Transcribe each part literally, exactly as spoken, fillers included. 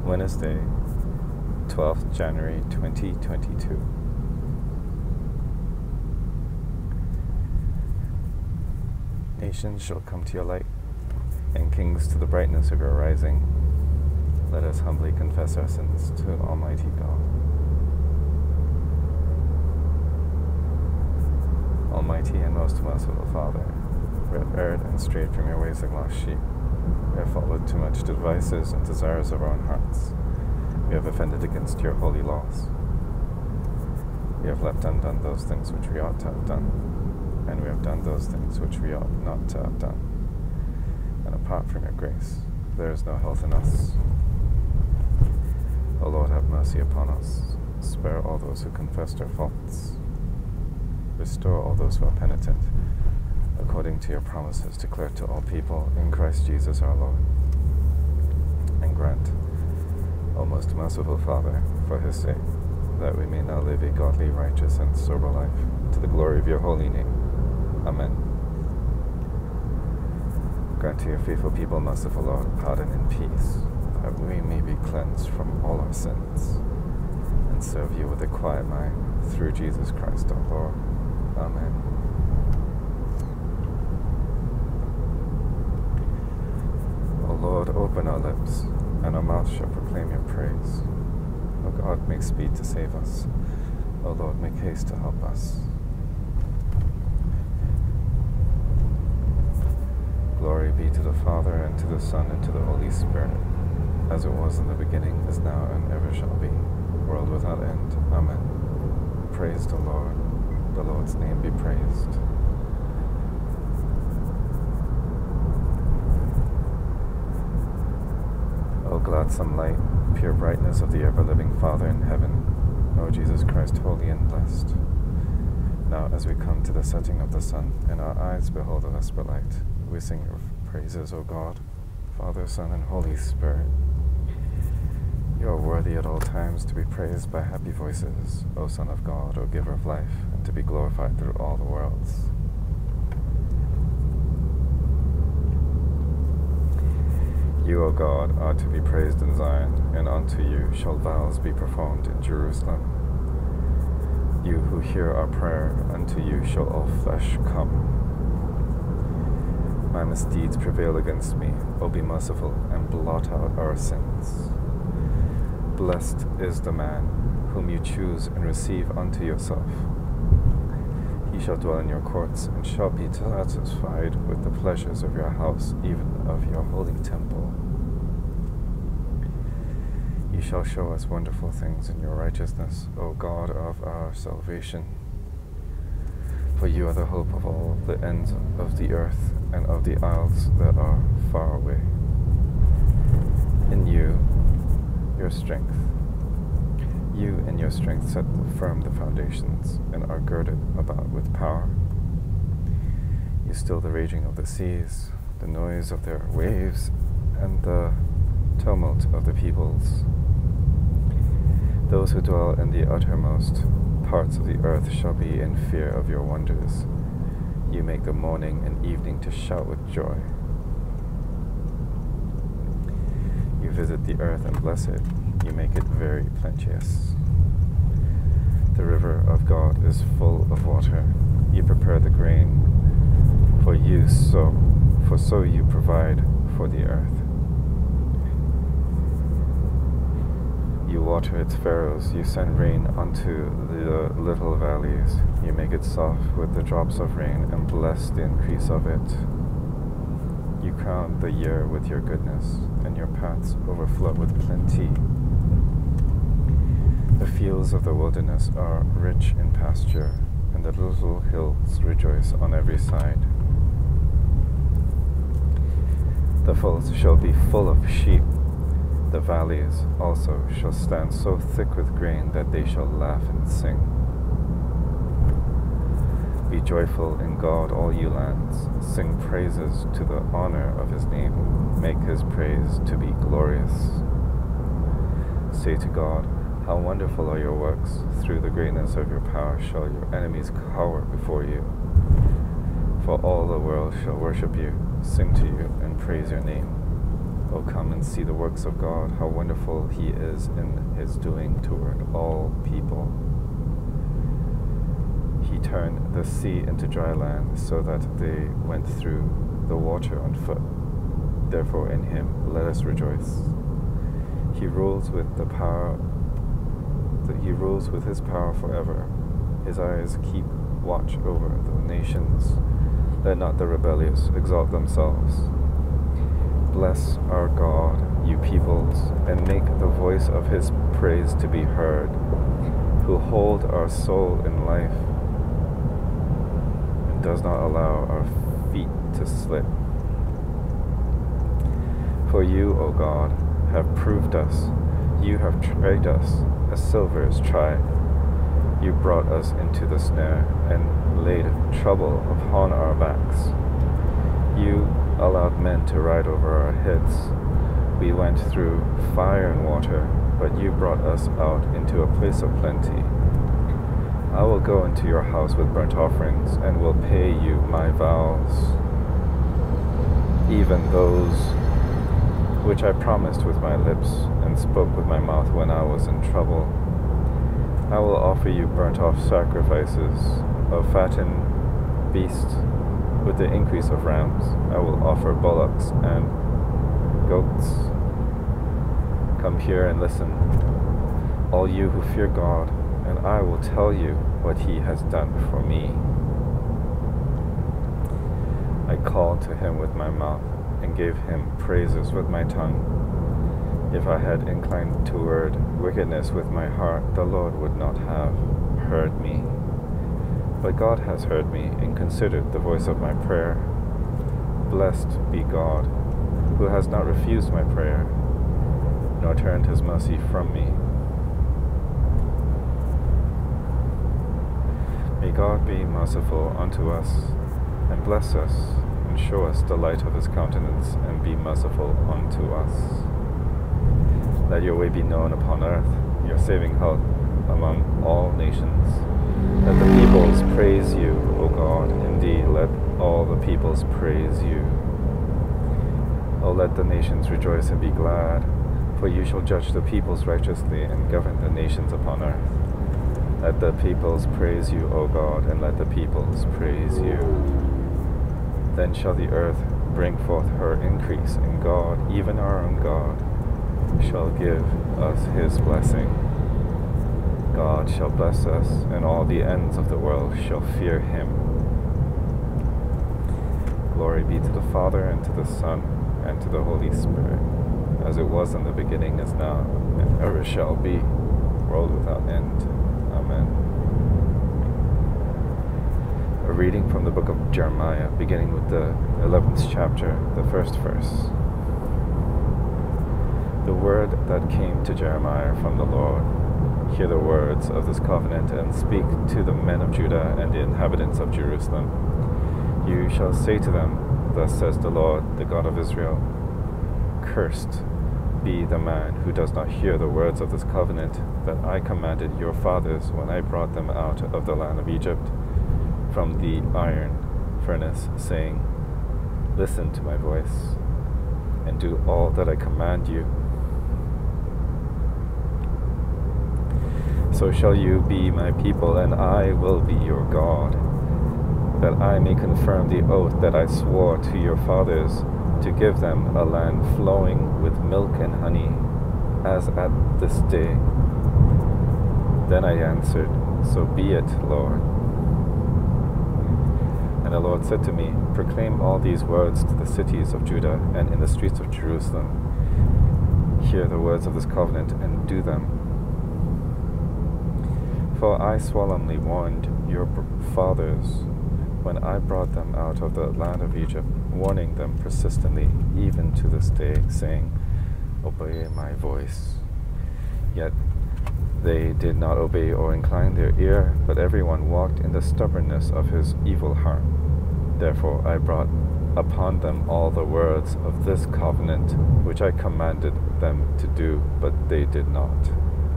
Wednesday, twelfth January twenty twenty-two. Nations shall come to your light, and kings to the brightness of your rising. Let us humbly confess our sins to Almighty God. Almighty and most merciful Father, we have erred and strayed from your ways like lost sheep. We have followed too much the devices and desires of our own hearts. We have offended against your holy laws. We have left undone those things which we ought to have done, and we have done those things which we ought not to have done. And apart from your grace, there is no health in us. O Lord, have mercy upon us. Spare all those who confess their faults. Restore all those who are penitent, according to your promises declared to all people in Christ Jesus our Lord. And grant, O most merciful Father, for his sake, that we may now live a godly, righteous, and sober life, to the glory of your holy name. Amen. Grant to your faithful people, merciful Lord, pardon and peace, that we may be cleansed from all our sins, and serve you with a quiet mind, through Jesus Christ our Lord. Amen. O Lord, open our lips, and our mouth shall proclaim your praise. O God, make speed to save us. O Lord, make haste to help us. Glory be to the Father, and to the Son, and to the Holy Spirit, as it was in the beginning, is now, and ever shall be, world without end. Amen. Praise the Lord. The Lord's name be praised. O gladsome light, pure brightness of the ever-living Father in heaven, O Jesus Christ, holy and blessed. Now, as we come to the setting of the sun, and our eyes behold the vesper light, we sing your praises, O God, Father, Son, and Holy Spirit. You are worthy at all times to be praised by happy voices, O Son of God, O Giver of life, and to be glorified through all the worlds. You, O God, are to be praised in Zion, and unto you shall vows be performed in Jerusalem. You who hear our prayer, unto you shall all flesh come. My misdeeds prevail against me. O be merciful, and blot out our sins. Blessed is the man whom you choose and receive unto yourself. He shall dwell in your courts, and shall be satisfied with the pleasures of your house, even of your holy temple. You shall show us wonderful things in your righteousness, O God of our salvation. For you are the hope of all the ends of the earth, and of the isles that are far away. In you, your strength. You in your strength set firm the foundations, and are girded about with power. You still the raging of the seas, the noise of their waves, and the tumult of the peoples. Those who dwell in the uttermost parts of the earth shall be in fear of your wonders. You make the morning and evening to shout with joy. You visit the earth and bless it. You make it very plenteous. The river of God is full of water. You prepare the grain for you sow, for so you provide for the earth. You water its furrows. You send rain unto the little valleys. You make it soft with the drops of rain, and bless the increase of it. You crown the year with your goodness, and your paths overflow with plenty. The fields of the wilderness are rich in pasture, and the little hills rejoice on every side. The folds shall be full of sheep. The valleys also shall stand so thick with grain that they shall laugh and sing. Be joyful in God, all you lands. Sing praises to the honor of his name. Make his praise to be glorious. Say to God, how wonderful are your works. Through the greatness of your power shall your enemies cower before you. For all the world shall worship you, sing to you, and praise your name. O Oh, come and see the works of God, how wonderful he is in his doing toward all people. He turned the sea into dry land so that they went through the water on foot. Therefore in him let us rejoice. He rules with the power that he rules with his power forever. His eyes keep watch over the nations. Let not the rebellious exalt themselves. Bless our God, you peoples, and make the voice of his praise to be heard, who hold our soul in life and does not allow our feet to slip. For you, O God, have proved us. You have tried us as silver is tried. You brought us into the snare and laid trouble upon our backs. You allowed men to ride over our heads. We went through fire and water, but you brought us out into a place of plenty. I will go into your house with burnt offerings and will pay you my vows, even those which I promised with my lips and spoke with my mouth when I was in trouble. I will offer you burnt-off sacrifices of fattened beasts with the increase of rams. I will offer bullocks and goats. Come here and listen, all you who fear God, and I will tell you what he has done for me. I called to him with my mouth and gave him praises with my tongue. If I had inclined toward wickedness with my heart, the Lord would not have heard me. But God has heard me and considered the voice of my prayer. Blessed be God, who has not refused my prayer, nor turned his mercy from me. May God be merciful unto us, and bless us, and show us the light of his countenance, and be merciful unto us. Let your way be known upon earth, your saving help among all nations. Let the peoples praise you, O God. Indeed, let all the peoples praise you. O let the nations rejoice and be glad, for you shall judge the peoples righteously and govern the nations upon earth. Let the peoples praise you, O God, and let the peoples praise you. Then shall the earth bring forth her increase, and God, even our own God, shall give us his blessing. God shall bless us, and all the ends of the world shall fear him. Glory be to the Father, and to the Son, and to the Holy Spirit, as it was in the beginning, is now, and ever shall be, world without end. Amen. A reading from the book of Jeremiah, beginning with the eleventh chapter, the first verse. The word that came to Jeremiah from the Lord. Hear the words of this covenant, and speak to the men of Judah and the inhabitants of Jerusalem. You shall say to them, Thus says the Lord, the God of Israel, Cursed be the man who does not hear the words of this covenant that I commanded your fathers when I brought them out of the land of Egypt from the iron furnace, saying, Listen to my voice, and do all that I command you. So shall you be my people, and I will be your God, that I may confirm the oath that I swore to your fathers, to give them a land flowing with milk and honey, as at this day. Then I answered, So be it, Lord. And the Lord said to me, Proclaim all these words to the cities of Judah and in the streets of Jerusalem. Hear the words of this covenant and do them. For I solemnly warned your fathers when I brought them out of the land of Egypt, warning them persistently, even to this day, saying, Obey my voice. Yet they did not obey or incline their ear, but everyone walked in the stubbornness of his evil heart. Therefore I brought upon them all the words of this covenant, which I commanded them to do, but they did not.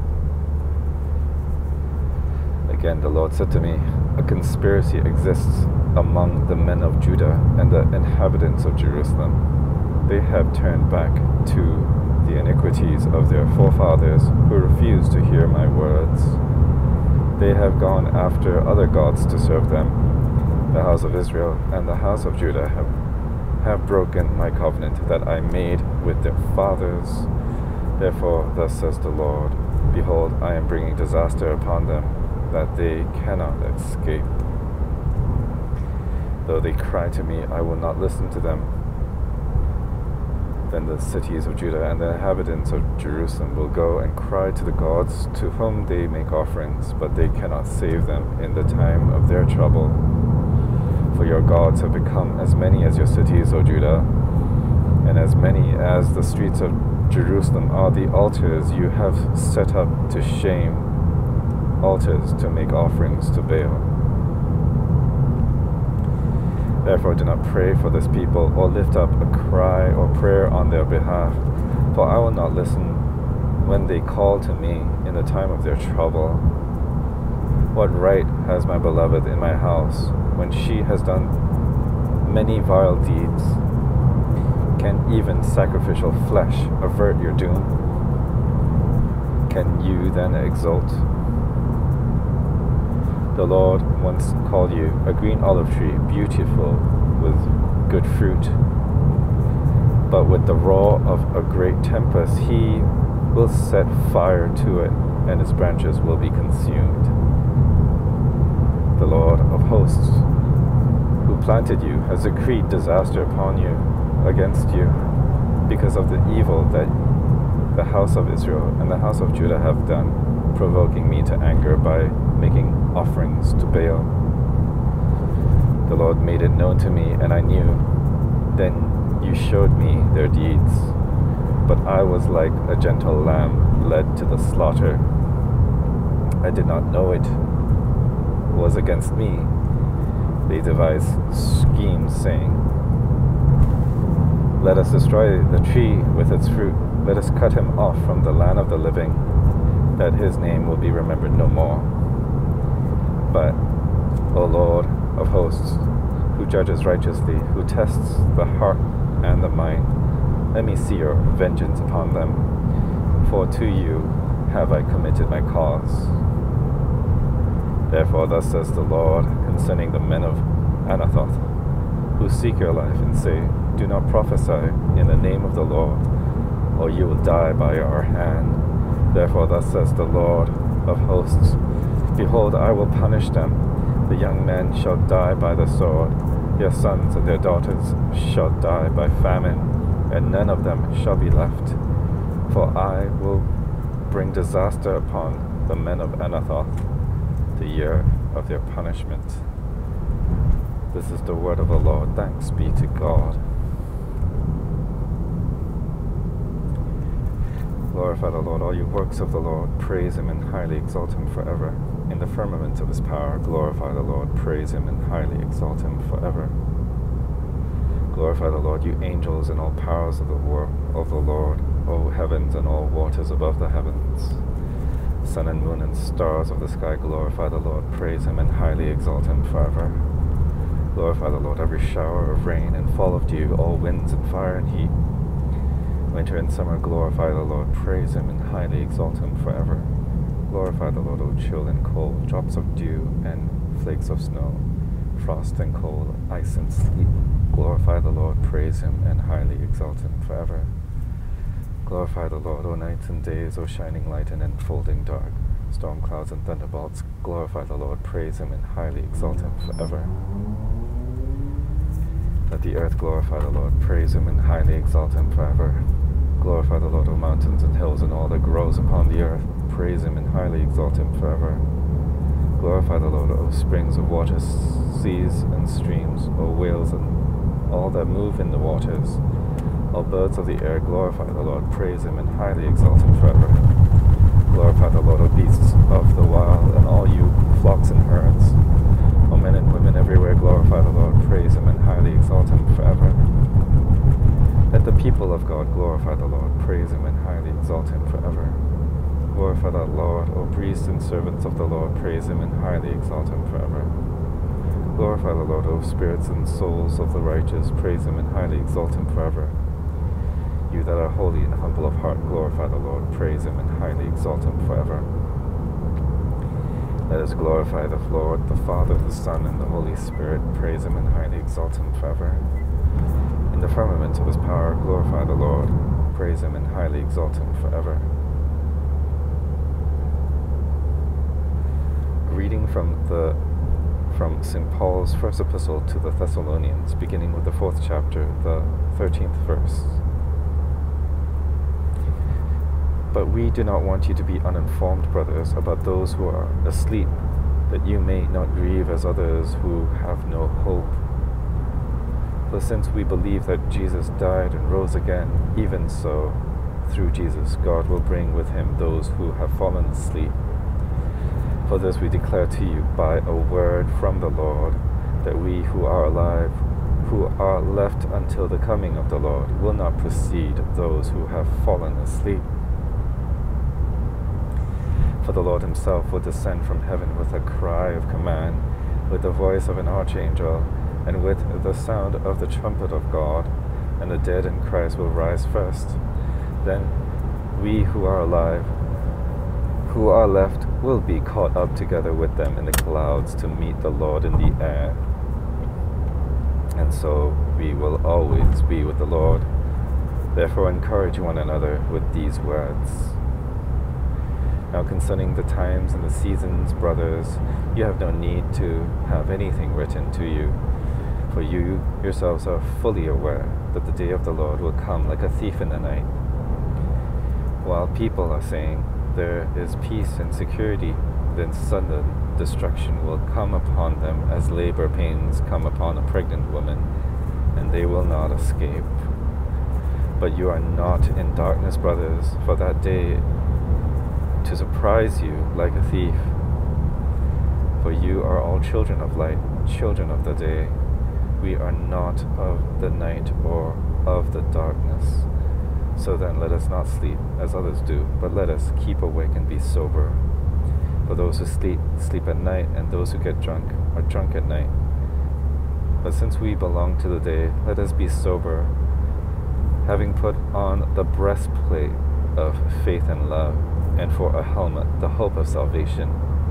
Again the Lord said to me, A conspiracy exists among the men of Judah and the inhabitants of Jerusalem. they have turned back to the iniquities of their forefathers, who refused to hear my words. They have gone after other gods to serve them. The house of Israel and the house of Judah have, have broken my covenant that I made with their fathers. Therefore, thus says the Lord, behold, I am bringing disaster upon them, that they cannot escape. Though they cry to me, I will not listen to them. Then the cities of Judah and the inhabitants of Jerusalem will go and cry to the gods to whom they make offerings, but they cannot save them in the time of their trouble. For your gods have become as many as your cities, O Judah, and as many as the streets of Jerusalem are the altars you have set up to shame, altars to make offerings to Baal. Therefore do not pray for this people, or lift up a cry or prayer on their behalf, for I will not listen when they call to me in the time of their trouble. What right has my beloved in my house, when she has done many vile deeds? Can even sacrificial flesh avert your doom? Can you then exult? The Lord once called you a green olive tree, beautiful with good fruit. But with the roar of a great tempest, he will set fire to it, and its branches will be consumed. The Lord of hosts, who planted you, has decreed disaster upon you, against you, because of the evil that the house of Israel and the house of Judah have done, provoking me to anger by making offerings to Baal. The Lord made it known to me, and I knew. Then you showed me their deeds. But I was like a gentle lamb led to the slaughter. I did not know it was against me. They devised schemes, saying, let us destroy the tree with its fruit. Let us cut him off from the land of the living, that his name will be remembered no more. But, O Lord of hosts, who judges righteously, who tests the heart and the mind, let me see your vengeance upon them, for to you have I committed my cause. Therefore thus says the Lord concerning the men of Anathoth, who seek your life and say, do not prophesy in the name of the Lord, or you will die by our hand. Therefore thus says the Lord of hosts, behold, I will punish them. The young men shall die by the sword, their sons and their daughters shall die by famine, and none of them shall be left. For I will bring disaster upon the men of Anathoth, the year of their punishment. This is the word of the Lord. Thanks be to God. Glorify the Lord, all you works of the Lord. Praise him and highly exalt him forever. In the firmament of his power, glorify the Lord. Praise him and highly exalt him forever. Glorify the Lord, you angels and all powers of the war of the Lord, O heavens and all waters above the heavens. Sun and moon and stars of the sky, glorify the Lord. Praise him and highly exalt him forever. Glorify the Lord, every shower of rain and fall of dew, all winds and fire and heat. Winter and summer, glorify the Lord. Praise him and highly exalt him forever. Glorify the Lord, O chill and cold, drops of dew and flakes of snow, frost and cold, ice and sleet. Glorify the Lord. Praise him and highly exalt him forever. Glorify the Lord, O nights and days, O shining light and enfolding dark, storm clouds and thunderbolts. Glorify the Lord. Praise him and highly exalt him forever. Let the earth glorify the Lord. Praise him and highly exalt him forever. Glorify the Lord, O mountains and hills and all that grows upon the earth. Praise him and highly exalt him forever. Glorify the Lord, O springs of water, seas and streams, O whales and all that move in the waters. All birds of the air, glorify the Lord. Praise him and highly exalt him forever. Glorify the Lord, O beasts of the wild, and all you flocks and herds. O men and women everywhere, glorify the Lord. Praise him and highly exalt him forever. Let the people of God glorify the Lord. Praise him and highly exalt him forever. Glorify the Lord, O priests and servants of the Lord. Praise him and highly exalt him forever. Glorify the Lord, O spirits and souls of the righteous. Praise him and highly exalt him forever. You that are holy and humble of heart, glorify the Lord. Praise him and highly exalt him forever. Let us glorify the Lord, the Father, the Son, and the Holy Spirit. Praise him and highly exalt him forever. In the firmament of his power, glorify the Lord. Praise him and highly exalt him forever. Reading from the from Saint Paul's first epistle to the Thessalonians, beginning with the fourth chapter, the thirteenth verse. But we do not want you to be uninformed, brothers, about those who are asleep, that you may not grieve as others who have no hope. For since we believe that Jesus died and rose again, even so, through Jesus, God will bring with him those who have fallen asleep. For this we declare to you by a word from the Lord, that we who are alive, who are left until the coming of the Lord, will not precede those who have fallen asleep. For the Lord himself will descend from heaven with a cry of command, with the voice of an archangel, and with the sound of the trumpet of God, and the dead in Christ will rise first. Then we who are alive, who are left, will be caught up together with them in the clouds to meet the Lord in the air. And so we will always be with the Lord. Therefore encourage one another with these words. Now concerning the times and the seasons, brothers, you have no need to have anything written to you, for you yourselves are fully aware that the day of the Lord will come like a thief in the night. While people are saying, there is peace and security, then sudden destruction will come upon them as labor pains come upon a pregnant woman, and they will not escape. But you are not in darkness, brothers, for that day to surprise you like a thief. For you are all children of light, children of the day. We are not of the night or of the darkness. So then let us not sleep as others do, but let us keep awake and be sober. For those who sleep, sleep at night, and those who get drunk are drunk at night. But since we belong to the day, let us be sober, having put on the breastplate of faith and love, and for a helmet, the hope of salvation.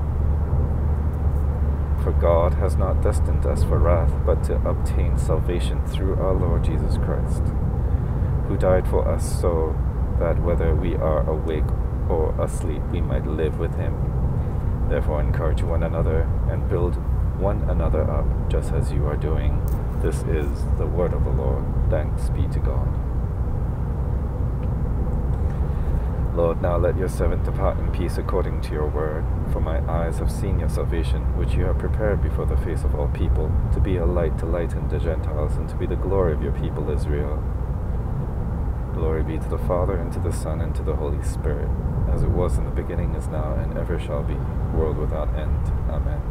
For God has not destined us for wrath, but to obtain salvation through our Lord Jesus Christ, who died for us so that whether we are awake or asleep, we might live with him. Therefore encourage one another and build one another up, just as you are doing. This is the word of the Lord. Thanks be to God. Lord, now let your servant depart in peace according to your word. For my eyes have seen your salvation, which you have prepared before the face of all people, to be a light to lighten the Gentiles, and to be the glory of your people Israel. Glory be to the Father, and to the Son, and to the Holy Spirit, as it was in the beginning, is now, and ever shall be, world without end. Amen.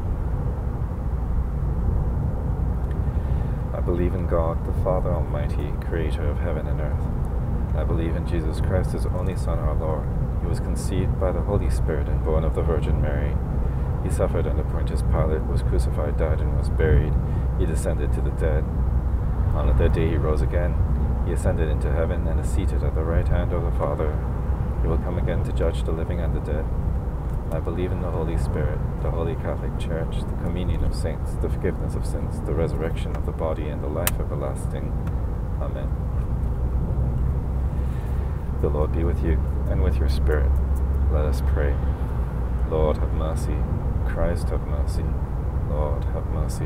I believe in God, the Father Almighty, creator of heaven and earth. I believe in Jesus Christ, his only Son, our Lord. He was conceived by the Holy Spirit and born of the Virgin Mary. He suffered under Pontius Pilate, was crucified, died, and was buried. He descended to the dead. On the third day he rose again. He ascended into heaven and is seated at the right hand of the Father. He will come again to judge the living and the dead. I believe in the Holy Spirit, the Holy Catholic Church, the communion of saints, the forgiveness of sins, the resurrection of the body, and the life everlasting. Amen. The Lord be with you, and with your spirit. Let us pray. Lord, have mercy. Christ, have mercy. Lord, have mercy.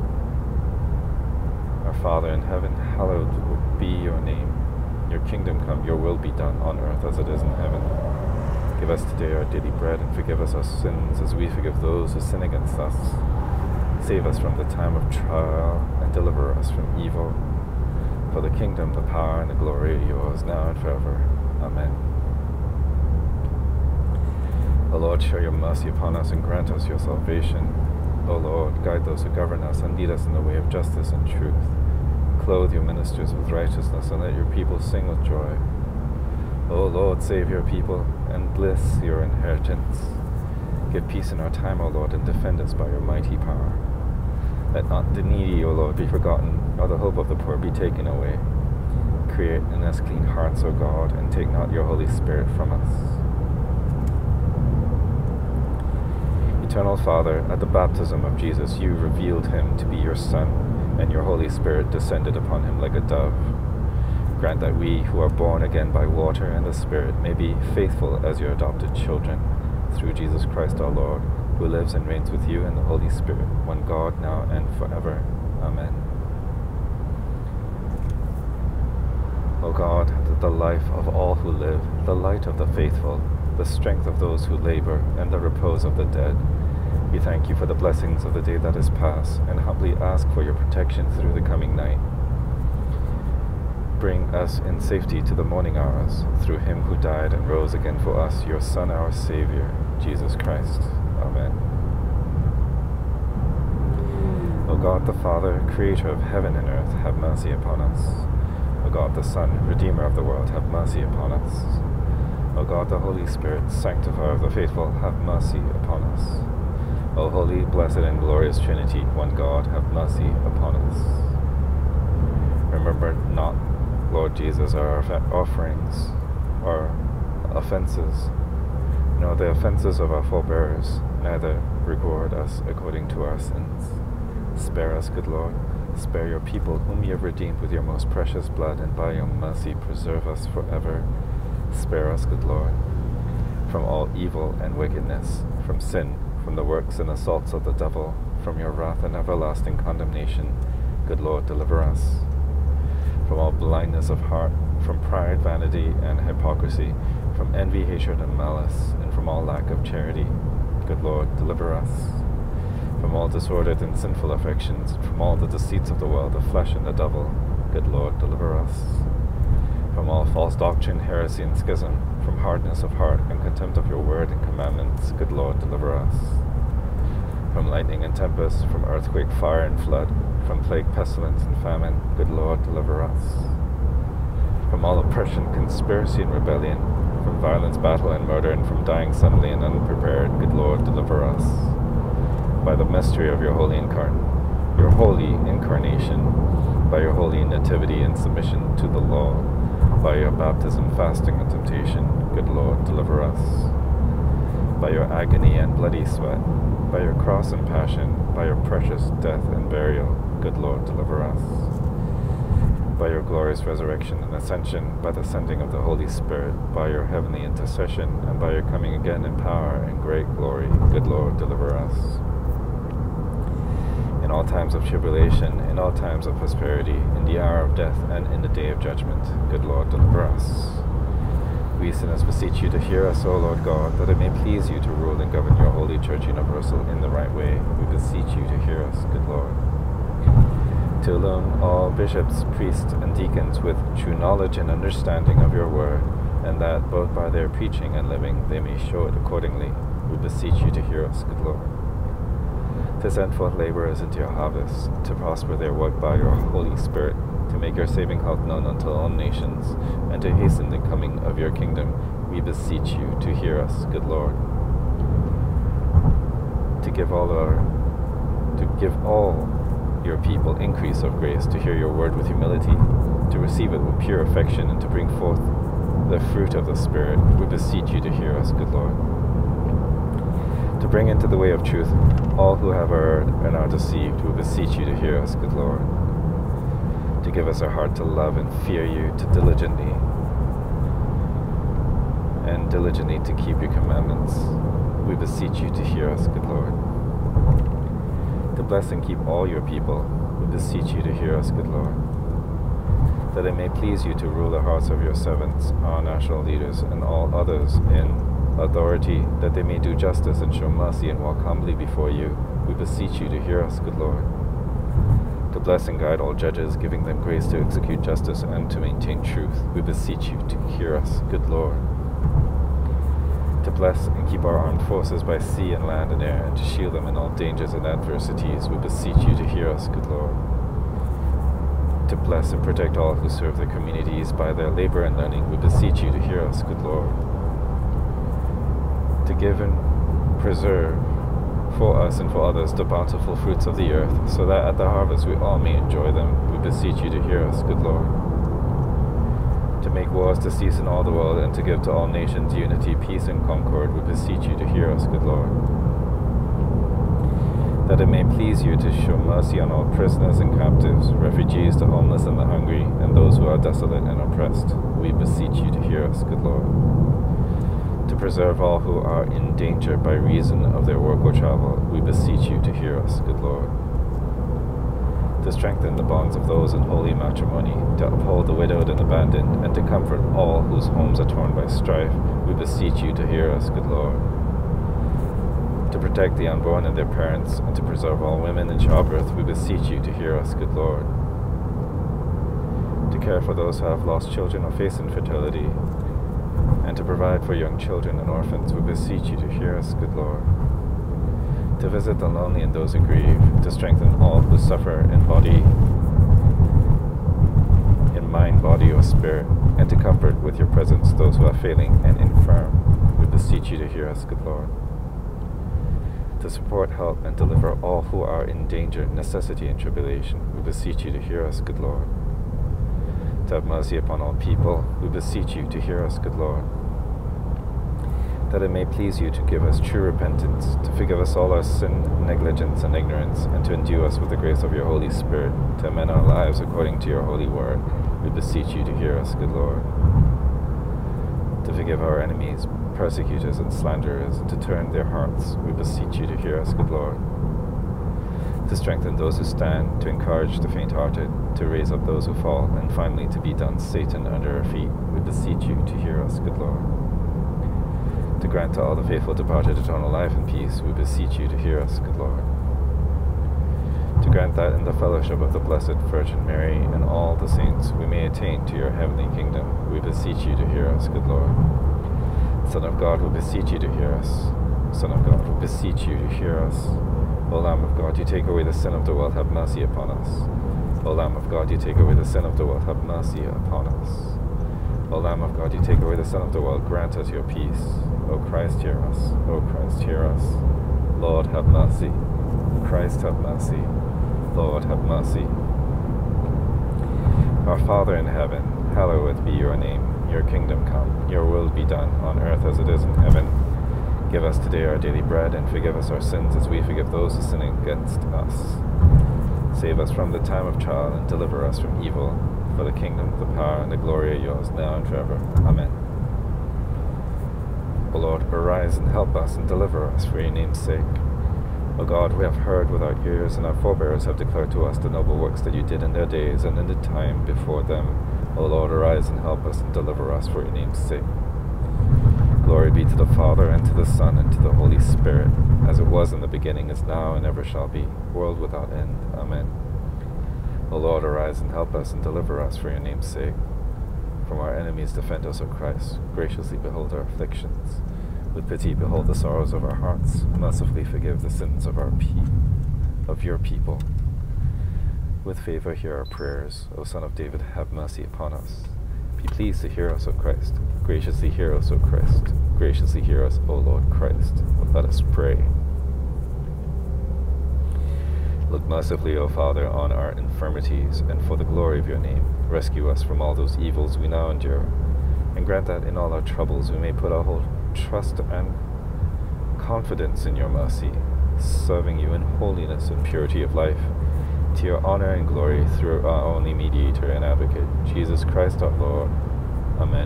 Our Father in heaven, hallowed be your name. Your kingdom come, your will be done on earth as it is in heaven. Give us today our daily bread, and forgive us our sins as we forgive those who sin against us. Save us from the time of trial, and deliver us from evil. For the kingdom, the power, and the glory are yours, now and forever. Amen. O Lord, show your mercy upon us and grant us your salvation. O Lord, guide those who govern us and lead us in the way of justice and truth. Clothe your ministers with righteousness, and let your people sing with joy. O Lord, save your people and bless your inheritance. Give peace in our time, O Lord, and defend us by your mighty power. Let not the needy, O Lord, be forgotten, nor the hope of the poor be taken away. create in us clean hearts, O God, and take not your Holy Spirit from us. Eternal Father, at the baptism of Jesus, you revealed him to be your Son, and your Holy Spirit descended upon him like a dove. Grant that we, who are born again by water and the Spirit, may be faithful as your adopted children, through Jesus Christ our Lord, who lives and reigns with you in the Holy Spirit, one God, now and forever. Amen. O God, the life of all who live, the light of the faithful, the strength of those who labor, and the repose of the dead, we thank you for the blessings of the day that is past, and humbly ask for your protection through the coming night. Bring us in safety to the morning hours, through him who died and rose again for us, your Son, our Savior, Jesus Christ. Amen. O God the Father, creator of heaven and earth, have mercy upon us. O God the Son, Redeemer of the world, have mercy upon us. O God the Holy Spirit, sanctifier of the faithful, have mercy upon us. O holy, blessed, and glorious Trinity, one God, have mercy upon us. Remember not, Lord Jesus, our offerings, our offenses, nor the offenses of our forebears, neither record us according to our sins. Spare us, good Lord. Spare your people, whom you have redeemed with your most precious blood, and by your mercy preserve us forever. Spare us, good Lord, from all evil and wickedness, from sin, from the works and assaults of the devil, from your wrath and everlasting condemnation. Good Lord, deliver us. From all blindness of heart, from pride, vanity, and hypocrisy, from envy, hatred, and malice, and from all lack of charity. Good Lord, deliver us. From all disordered and sinful affections, from all the deceits of the world, the flesh, and the devil. Good Lord, deliver us. From all false doctrine, heresy, and schism, from hardness of heart and contempt of your word and commandments. Good Lord, deliver us. From lightning and tempest, from earthquake, fire, and flood, from plague, pestilence, and famine. Good Lord, deliver us. From all oppression, conspiracy, and rebellion, from violence, battle, and murder, and from dying suddenly and unprepared. Good Lord, deliver us. By the mystery of your holy incarn, your holy incarnation, by your holy nativity and submission to the law, by your baptism, fasting, and temptation, good Lord, deliver us. By your agony and bloody sweat, by your cross and passion, by your precious death and burial, good Lord, deliver us. By your glorious resurrection and ascension, by the sending of the Holy Spirit, by your heavenly intercession, and by your coming again in power and great glory, good Lord, deliver us. In all times of tribulation, in all times of prosperity, in the hour of death, and in the day of judgment, good Lord, deliver us. We sinners beseech you to hear us, O Lord God, that it may please you to rule and govern your holy Church universal in the right way. We beseech you to hear us, good Lord. To alone all bishops, priests, and deacons with true knowledge and understanding of your word, and that both by their preaching and living they may show it accordingly. We beseech you to hear us, good Lord. To send forth laborers into your harvest, to prosper their work by your Holy Spirit, to make your saving health known unto all nations, and to hasten the coming of your kingdom, we beseech you to hear us, good Lord. To give all our, to give all your people increase of grace, to hear your word with humility, to receive it with pure affection, and to bring forth the fruit of the Spirit, we beseech you to hear us, good Lord. To bring into the way of truth all who have erred and are deceived, we beseech you to hear us, good Lord. To give us a heart to love and fear you, to diligently and diligently to keep your commandments, we beseech you to hear us, good Lord. To bless and keep all your people, we beseech you to hear us, good Lord. That it may please you to rule the hearts of your servants, our national leaders, and all others in authority, that they may do justice and show mercy and walk humbly before you. We beseech you to hear us, good Lord. To bless and guide all judges, giving them grace to execute justice and to maintain truth. We beseech you to hear us, good Lord. To bless and keep our armed forces by sea and land and air, and to shield them in all dangers and adversities. We beseech you to hear us, good Lord. To bless and protect all who serve their communities by their labor and learning. We beseech you to hear us, good Lord. To give and preserve for us and for others the bountiful fruits of the earth, so that at the harvest we all may enjoy them. We beseech you to hear us, good Lord. make wars to cease in all the world, and to give to all nations unity, peace, and concord, we beseech you to hear us, good Lord. That it may please you to show mercy on all prisoners and captives, refugees, the homeless and the hungry, and those who are desolate and oppressed, we beseech you to hear us, good Lord. To preserve all who are in danger by reason of their work or travel, we beseech you to hear us, good Lord. To strengthen the bonds of those in holy matrimony, to uphold the widowed and abandoned, and to comfort all whose homes are torn by strife, we beseech you to hear us, good Lord. To protect the unborn and their parents, and to preserve all women in childbirth, we beseech you to hear us, good Lord. To care for those who have lost children or face infertility, and to provide for young children and orphans, we beseech you to hear us, good Lord. To visit the lonely and those who grieve, to strengthen all who suffer in body, in mind, body, or spirit, and to comfort with your presence those who are failing and infirm, we beseech you to hear us, good Lord. To support, help, and deliver all who are in danger, necessity, and tribulation, we beseech you to hear us, good Lord. To have mercy upon all people, we beseech you to hear us, good Lord. That it may please you to give us true repentance, to forgive us all our sin, negligence, and ignorance, and to endue us with the grace of your Holy Spirit, to amend our lives according to your holy word, we beseech you to hear us, good Lord. To forgive our enemies, persecutors, and slanderers, and to turn their hearts, we beseech you to hear us, good Lord. To strengthen those who stand, to encourage the faint-hearted, to raise up those who fall, and finally to beat down Satan under our feet, we beseech you to hear us, good Lord. To grant to all the faithful departed eternal life and peace, we beseech you to hear us, good Lord. To grant that in the fellowship of the Blessed Virgin Mary and all the saints we may attain to your heavenly kingdom, we beseech you to hear us, good Lord. Son of God, we beseech you to hear us. Son of God, we beseech you to hear us. O Lamb of God, you take away the sin of the world, have mercy upon us. O Lamb of God, you take away the sin of the world, have mercy upon us. O Lamb of God, you take away the sin of the world, grant us your peace. O Christ, hear us. O Christ, hear us. Lord, have mercy. Christ, have mercy. Lord, have mercy. Our Father in heaven, hallowed be your name. Your kingdom come, your will be done, on earth as it is in heaven. Give us today our daily bread, and forgive us our sins as we forgive those who sin against us. Save us from the time of trial, and deliver us from evil. For the kingdom, the power, and the glory are yours, now and forever. Amen. O Lord, arise and help us, and deliver us for your name's sake. O God, we have heard with our ears, and our forebears have declared to us the noble works that you did in their days, and in the time before them. O Lord, arise and help us, and deliver us for your name's sake. Glory be to the Father, and to the Son, and to the Holy Spirit, as it was in the beginning, is now, and ever shall be, world without end. Amen. O Lord, arise and help us, and deliver us for your name's sake. From our enemies defend us, O Christ. Graciously behold our afflictions. With pity behold the sorrows of our hearts. Mercifully forgive the sins of our pe- of your people. With favor hear our prayers. O Son of David, have mercy upon us. Be pleased to hear us, O Christ. Graciously hear us, O Christ. Graciously hear us, O Lord Christ. Let us pray. Look mercifully, O Father, on our infirmities, and for the glory of your name, rescue us from all those evils we now endure, and grant that in all our troubles we may put our whole trust and confidence in your mercy, serving you in holiness and purity of life, to your honor and glory through our only mediator and advocate, Jesus Christ our Lord. Amen.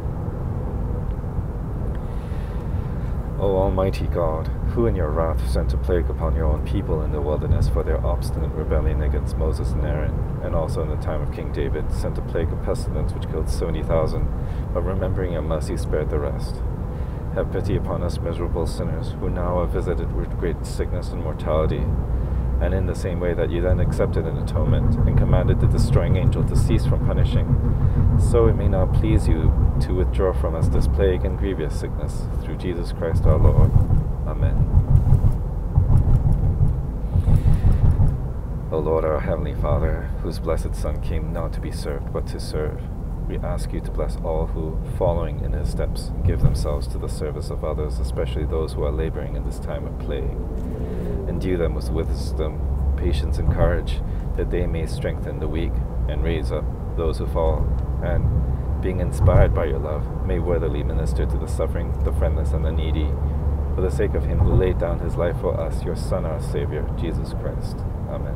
O Almighty God, who in your wrath sent a plague upon your own people in the wilderness for their obstinate rebellion against Moses and Aaron, and also in the time of King David sent a plague of pestilence which killed seventy thousand, but remembering your mercy spared the rest. Have pity upon us miserable sinners, who now are visited with great sickness and mortality, and in the same way that you then accepted an atonement, and commanded the destroying angel to cease from punishing, so it may now please you to withdraw from us this plague and grievous sickness, through Jesus Christ our Lord. Amen. O Lord, our Heavenly Father, whose blessed Son came not to be served, but to serve, we ask you to bless all who, following in his steps, give themselves to the service of others, especially those who are laboring in this time of plague. Endue them with wisdom, patience, and courage, that they may strengthen the weak and raise up those who fall, and being inspired by your love, may worthily minister to the suffering, the friendless, and the needy, for the sake of him who laid down his life for us, your Son, our Savior, Jesus Christ. Amen.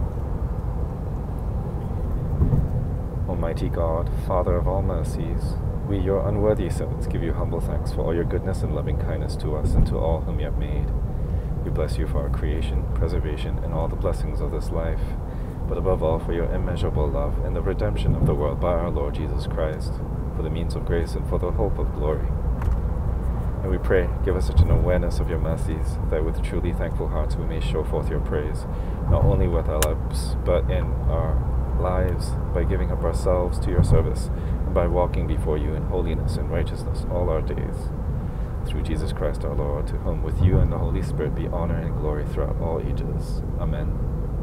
Almighty God, Father of all mercies, we, your unworthy servants, give you humble thanks for all your goodness and loving kindness to us and to all whom you have made. We bless you for our creation, preservation, and all the blessings of this life, but above all for your immeasurable love and the redemption of the world by our Lord Jesus Christ, for the means of grace and for the hope of glory. And we pray, give us such an awareness of your mercies, that with truly thankful hearts we may show forth your praise, not only with our lips, but in our lives, by giving up ourselves to your service, and by walking before you in holiness and righteousness all our days. Through Jesus Christ our Lord, to whom with you and the Holy Spirit be honor and glory throughout all ages. Amen.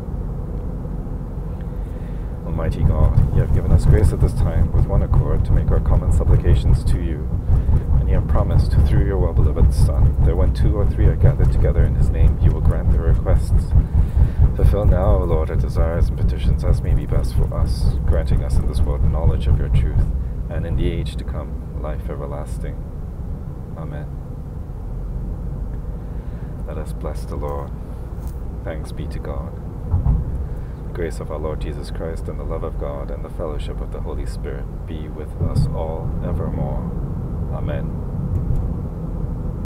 Almighty God, you have given us grace at this time with one accord to make our common supplications to you, and you have promised through your well-beloved Son that when two or three are gathered together in his name, you will grant their requests. Fulfill now, O Lord, our desires and petitions as may be best for us, granting us in this world knowledge of your truth, and in the age to come, life everlasting. Amen. Let us bless the Lord. Thanks be to God. The grace of our Lord Jesus Christ, and the love of God, and the fellowship of the Holy Spirit be with us all evermore. Amen.